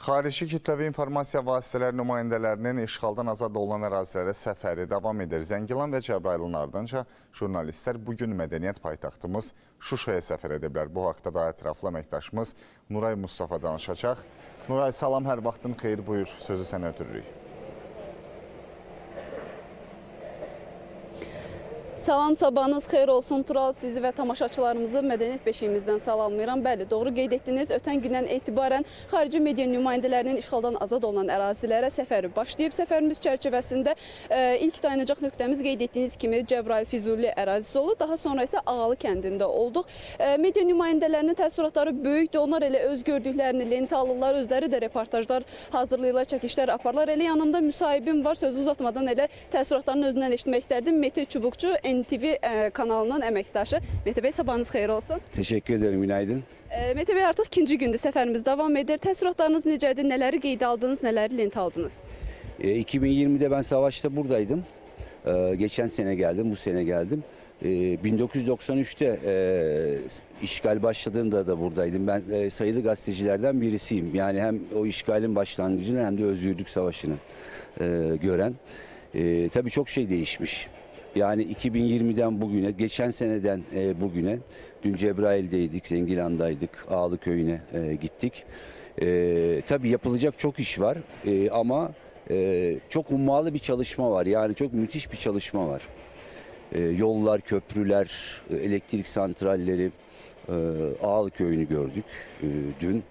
Xarici kütləvi informasiya vasitələri nümayəndələrinin işğaldan azad olunan ərazilərə səfəri davam edir. Zəngilan və Cəbrayılın ardınca jurnalistlər bugün mədəniyyət paytaxtımız Şuşaya səfər ediblər. Bu haqda daha ətraflı əməkdaşımız Nuray Mustafa danışacaq. Nuray, salam, hər vaxtın xeyir, buyur, sözü sənə ötürürük. Salam, sabahınız xeyir olsun. Tural, sizi və tamaşaçılarımızı mədəniyyət beşiyimizdən salamlayıram. Bəli, doğru qeyd etdiniz. Ötən gündən etibarən xarici media nümayəndələrinin işğaldan azad olunan ərazilərə səfəri başlayıb. Səfərimiz çərçivəsində ilk dayanacaq nöqtəmiz qeyd etdiyiniz kimi Cəbrayıl Füzuli ərazisi oldu. Daha sonra isə Ağalı kəndində olduq. Media nümayəndələrinin təəssüratları böyükdür. Onlar elə öz gördüklərini lentə alırlar, özləri də reportajlar hazırlayırlar, çəkişlər aparırlar. Elə yanımda müsahibim var. Sözü uzatmadan elə təəssüratlarının özündən eşitmək istərdim. Mete Çubuqçu, NTV kanalının əməkdaşı. Mete bəy, sabahınız xeyir olsun. Teşekkür ederim, günaydın. Mete bəy, artıq ikinci gündür səfərimiz davam edir. Təəssüratlarınız necədir? Nələri qeydə aldınız, nələri lent aldınız? 2020'de ben savaşta buradaydım. Geçen sene geldim, bu sene geldim. 1993'te işgal başladığında da buradaydım. Ben sayılı gazetecilerden birisiyim. Yani hem o işgalin başlangıcını hem de özgürlük savaşını gören. Tabii çok şey değişmiş. Yani 2020'den bugüne, geçen seneden bugüne, dün Cebrail'deydik, Zengilan'daydık, Ağlı köyüne gittik. Tabii yapılacak çok iş var ama çok hummalı bir çalışma var. Yani çok müthiş bir çalışma var. Yollar, köprüler, elektrik santralleri, Ağlı köyünü gördük dün.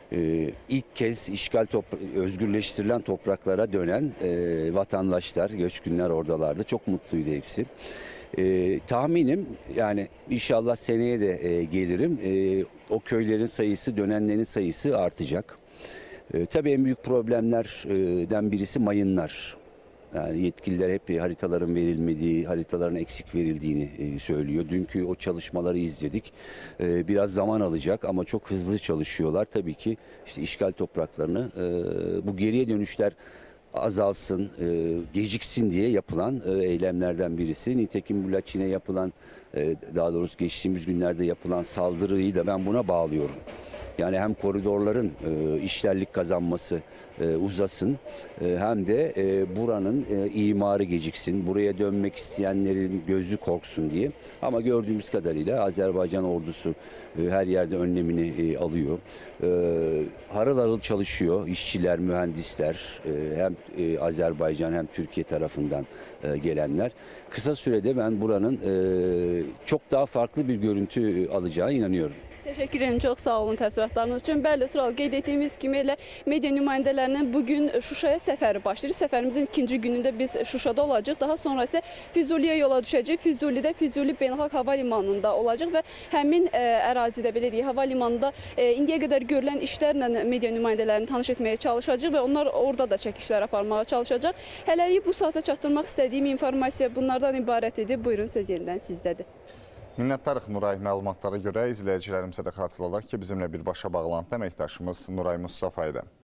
İlk kez özgürleştirilen topraklara dönen vatandaşlar, göçkünler oradalardı. Çok mutluydu hepsi. Tahminim, yani inşallah seneye de gelirim. O köylerin sayısı, dönenlerin sayısı artacak. Tabii en büyük problemlerden birisi mayınlar. Yani yetkililer hep haritaların verilmediği, haritaların eksik verildiğini söylüyor. Dünkü o çalışmaları izledik. Biraz zaman alacak ama çok hızlı çalışıyorlar. Tabii ki işte işgal topraklarını, bu geriye dönüşler azalsın, geciksin diye yapılan eylemlerden birisi. Nitekim bu Laçin'e yapılan, daha doğrusu geçtiğimiz günlerde yapılan saldırıyı da ben buna bağlıyorum. Yani hem koridorların işlerlik kazanması uzasın hem de buranın imarı geciksin. Buraya dönmek isteyenlerin gözü korksun diye. Ama gördüğümüz kadarıyla Azerbaycan ordusu her yerde önlemini alıyor. Harıl harıl çalışıyor işçiler, mühendisler, hem Azerbaycan hem Türkiye tarafından gelenler. Kısa sürede ben buranın çok daha farklı bir görüntü alacağına inanıyorum. Teşekkür ederim, çox sağ olun təəssüratlarınız üçün. Bəli, Tural, qeyd etdiyimiz kimi elə media nümayəndələrinin bugün Şuşaya səfəri başlayır. Səfərimizin ikinci günündə biz Şuşada olacaq. Daha sonra isə Füzuliyə yola düşəcək. Füzulidə Füzuli Beynəlxalq Hava Limanında olacaq və həmin ərazidə, belə deyək, hava limanında indiyə qədər görülən işlərlə media nümayəndələrini tanış etməyə çalışacaq və onlar orada da çəkişlər aparmağa çalışacaq. Hələlik bu saata çatdırmaq istədiyim informasiya bunlardan ibarət idi. Buyurun, söz yenidən sizdədir. Minnətdarıq Nuray, məlumatlara görə izləyicilərimizə də xatırladaq ki, bizimlə birbaşa bağlantıda əməkdaşımız Nuray Mustafa idi.